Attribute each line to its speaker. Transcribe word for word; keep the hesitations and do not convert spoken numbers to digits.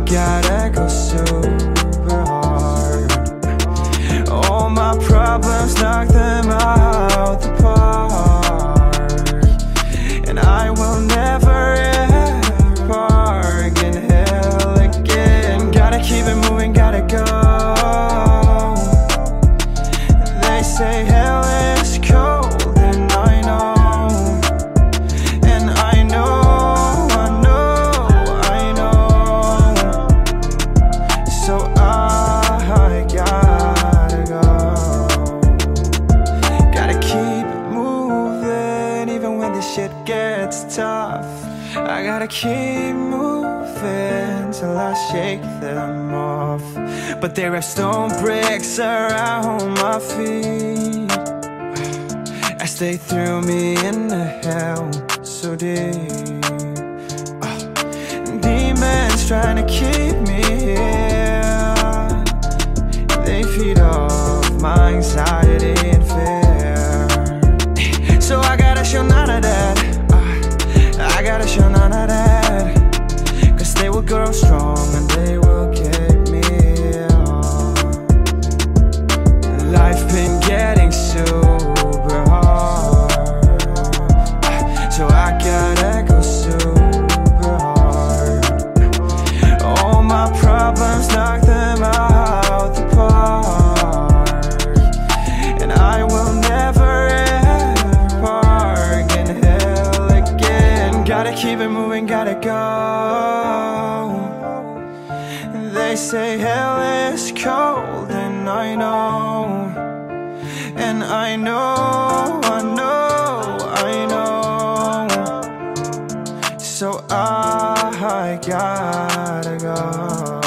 Speaker 1: gotta go super hard. All my problems, knock them out the park. And I will never ever bargain hell again. Gotta keep it moving, gotta go. They say hell is cold, and I know. And I know, I know, I know. So I gotta go. Gotta keep it moving, even when this shit gets tough. I gotta keep moving till I shake them off. But there are stone bricks around my feet as they threw me into hell so deep. uh, Demons trying to keep me here. They feed off my anxiety and fear. So I gotta show none of that. uh, I gotta show none of that. Cause they will grow strong and they will keep me on. Life been getting super hard, so I gotta go super hard. All my problems, knock them out the park. And I will never ever bargain hell again. Gotta keep it moving, gotta go. They say hell is cold, and I know. And I know, I know, I know. So I gotta go.